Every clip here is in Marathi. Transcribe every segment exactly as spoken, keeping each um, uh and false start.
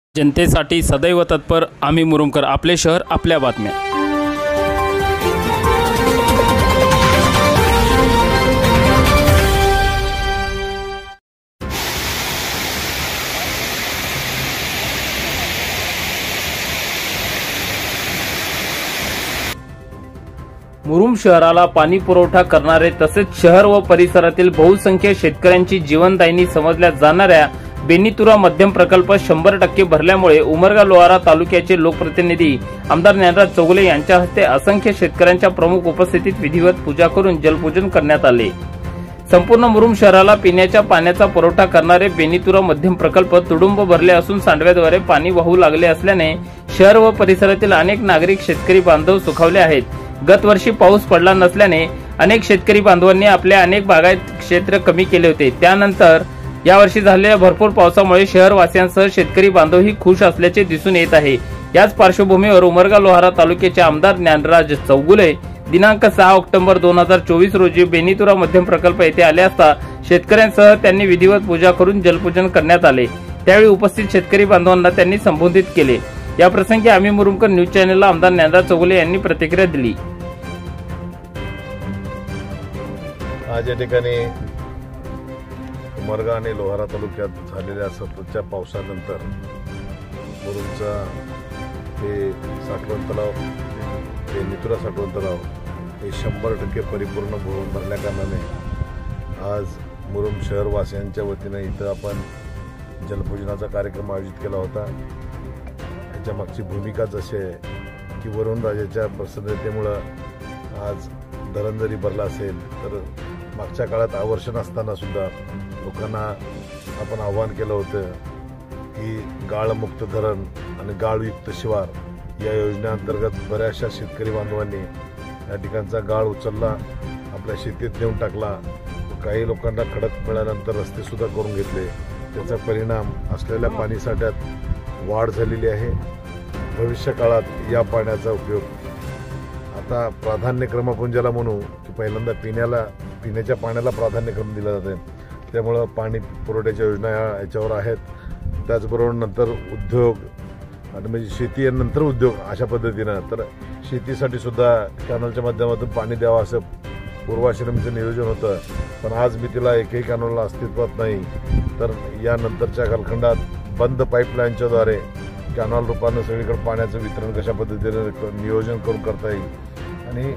जनतेसाठी सदैव तत्पर आम्ही मुरुमकर, आपले शहर आपल्या बातम्या। मुरुम शहराला पाणी पुरवठा करणारे तसेच शहर व परिसरातील बहुसंख्य शेतकऱ्यांची जीवनदायिनी समजल्या जाणाऱ्या बेनीतुरा मध्यम प्रकल्प शंभर टक्के भरल्यामुळे उमरगा लोहारा तालुक्याचे लोकप्रतिनिधी आमदार ज्ञानराज चौगुले यांच्या हस्ते असंख्य शेतकऱ्यांच्या प्रमुख उपस्थितीत विधिवत पूजा करून जलपूजन करण्यात आले। संपूर्ण मुरुम शहराला पिण्याच्या पाण्याचा पुरवठा करणारे बेनीतुरा मध्यम प्रकल्प तुडुंब भरले असून सांडव्याद्वारे पाणी वाहू लागले असल्याने शहर व परिसरातील अनेक नागरिक शेतकरी बांधव सुखावले आहेत। गत वर्षी पाऊस पडला नसल्याने अनेक शेतकरी बांधवांनी आपल्या अनेक बागायत क्षेत्र कमी केले होते। त्यानंतर यावर्षी झालेल्या भरपूर पावसामुळे शहरवासियांसह शेतकरी बांधवही खुश असल्याचे दिसून येत आहे। याच पार्श्वभूमीवर उमरगा लोहारा तालुक्याचे आमदार ज्ञानराज चौगुले दिनांक सहा ऑक्टोबर दोन हजार चोवीस रोजी बेनीतुरा मध्यम प्रकल्प येथे आले असता शेतकऱ्यांसह त्यांनी विधिवत पूजा करून जलपूजन करण्यात आले। त्यावेळी उपस्थित शेतकरी बांधवांना त्यांनी संबोधित केले। या प्रसंगी आम्ही मुरुमकर न्यूज चॅनलला आमदार ज्ञानराज चौगुले यांनी प्रतिक्रिया दिली। आज या ठिकाणी उमरगा आणि लोहारा तालुक्यात झालेल्या सततच्या पावसानंतर मुरुमचा हे साठवण तलाव बेनीतुरा साठवण तलाव हे शंभर टक्के परिपूर्ण भरून भरल्या कारणाने आज मुरुम शहरवासियांच्या वतीने इथं आपण जलपूजनाचा कार्यक्रम आयोजित केला होता। याच्या मागची भूमिकाच अशी आहे की वरुणराजाच्या प्रसन्नतेमुळे आज धरण जरी भरला असेल तर मागच्या काळात आवर्षण असताना सुद्धा लोकांना आपण आव्हान केलं होतं की गाळमुक्त धरण आणि गाळयुक्त शिवार या योजनेअंतर्गत बऱ्याचशा शेतकरी बांधवांनी या ठिकाणचा गाळ उचलला, आपल्या शेतीत नेऊन टाकला। काही लोकांना खडक मिळाल्यानंतर रस्ते सुद्धा करून घेतले। त्याचा परिणाम असलेल्या पाणीसाठ्यात वाढ झालेली आहे। भविष्य काळात या पाण्याचा उपयोग आता प्राधान्यक्रम आपण ज्याला म्हणू की पहिल्यांदा पिण्याला पिण्याच्या पाण्याला प्राधान्यक्रम दिला जाते, त्यामुळं पाणी पुरवठ्याच्या योजना याच्यावर आहेत। त्याचबरोबर नंतर उद्योग आणि म्हणजे शेती नंतर उद्योग अशा पद्धतीनं तर शेतीसाठी सुद्धा कॅनलच्या माध्यमातून पाणी द्यावं असं पूर्वाश्रमीचं नियोजन होतं, पण आज मी तिला एकही कॅनलला अस्तित्वात नाही। तर यानंतरच्या कालखंडात बंद पाईपलाईनच्याद्वारे कॅनॉल रूपानं सगळीकडे पाण्याचं वितरण कशा पद्धतीनं नियोजन करून करता येईल आणि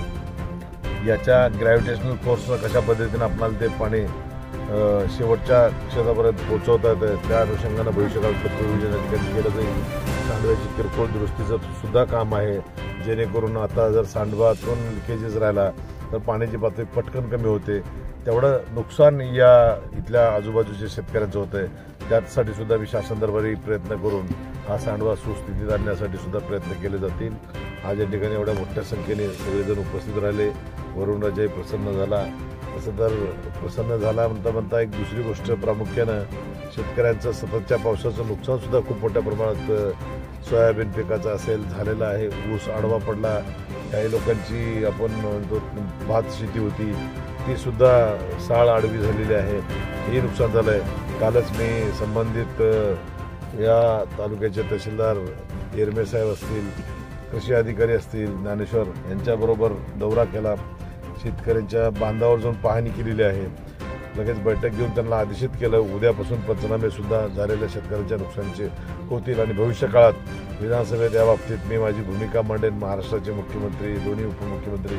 याच्या ग्रॅव्हिटेशनल फोर्सनं कशा पद्धतीनं आपल्याला ते पाणी शेवटच्या क्षेत्रापर्यंत पोहोचवता येतं, त्या अनुषंगानं भविष्यकाळात प्रयोजन केलं जाईल। सांडव्याची किरकोळ दुरुस्तीचं सुद्धा काम आहे, जेणेकरून आता जर सांडवातून लिकेजेस राहिला तर पाण्याची पातळी पटकन कमी होते, तेवढं नुकसान या इथल्या आजूबाजूच्या शेतकऱ्यांचं होतं आहे। त्यासाठी सुद्धा मी शासनदरबारी प्रयत्न करून हा सांडवा सुस्थितीत आणण्यासाठी सुद्धा प्रयत्न केले जातील। आज या ठिकाणी एवढ्या मोठ्या संख्येने सगळेजण उपस्थित राहिले, वरुणराजाही प्रसन्न झाला। तसं तर प्रसन्न झाला म्हणता म्हणता एक दुसरी गोष्ट प्रामुख्यानं शेतकऱ्यांचं सततच्या पावसाचं नुकसान सुद्धा खूप मोठ्या प्रमाणात सोयाबीन पिकाचं असेल झालेलं आहे। ऊस आडवा पडला, काही लोकांची आपण म्हणतो भात शेती होती ती सुद्धा साळ आडवी झालेली आहे, हे नुकसान झालं आहे। कालच मी संबंधित या तालुक्याचे तहसीलदार येरमे साहेब असतील, कृषी अधिकारी असतील ज्ञानेश्वर यांच्याबरोबर दौरा केला, शेतकऱ्यांच्या बांधावर जाऊन पाहणी केलेली आहे। लगेच बैठक घेऊन त्यांना आदेशित केलं उद्यापासून पंचनामे सुद्धा झालेल्या शेतकऱ्यांच्या नुकसानीचे होतील आणि भविष्य काळात विधानसभेत या बाबतीत मी माझी भूमिका मांडेन। महाराष्ट्राचे मुख्यमंत्री दोन्ही उपमुख्यमंत्री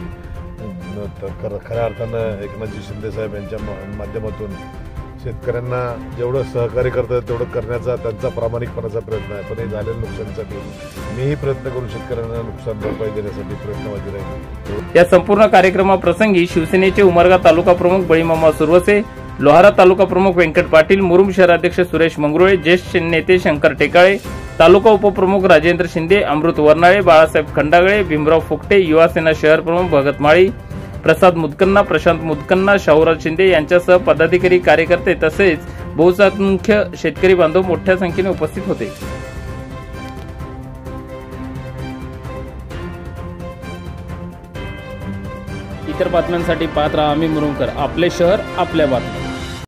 खऱ्या अर्थानं एकनाथजी शिंदे साहेब यांच्या माध्यमातून शेतकऱ्यांना जेवढं सहकार्य करता येईल तेवढं करण्याचा त्यांचा प्रामाणिकपणाचा प्रयत्न आहे। पण हे झालेल्या नुकसानीसाठी मीही प्रयत्न करून शेतकऱ्यांना नुकसान भरपाई देण्यासाठी प्रयत्नवादी राहील। या संपूर्ण कार्यक्रमाप्रसंगी शिवसेनेचे उमरगा तालुका प्रमुख बळीमामा सुरवसे, लोहारा तालुका प्रमुख व्यंकट पाटील, मुरुम शहराध्यक्ष सुरेश मंगरुळे, ज्येष्ठ नेते शंकर टेकाळे, तालुका उपप्रमुख राजेंद्र शिंदे, अमृत वर्नाळे, बाळासाहेब खंडागळे, भीमराव फुकटे, युवासेना शहर प्रमुख भगत माळी, प्रसाद मुदकन्ना, प्रशांत मुदकन्ना, शाहूराज शिंदे यांच्यासह पदाधिकारी, कार्यकर्ते तसेच बहुसंख्य शेतकरी बांधव मोठ्या संख्येने उपस्थित होते। इतर बातम्यांसाठी पाहत राहा आम्ही मुरुमकर, आपले शहर आपल्या बातम्या।